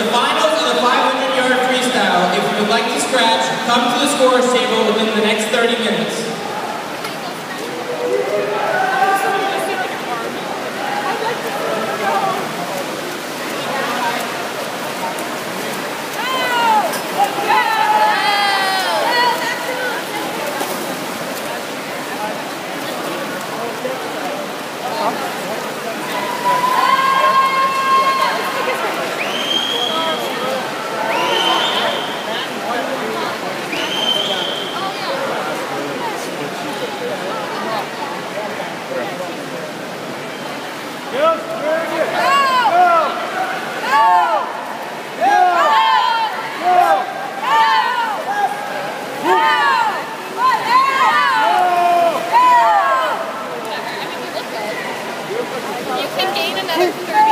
the finals of the 500-yard freestyle. If you would like to scratch, come to the scorer's table within the next 30 minutes. You can gain another 30.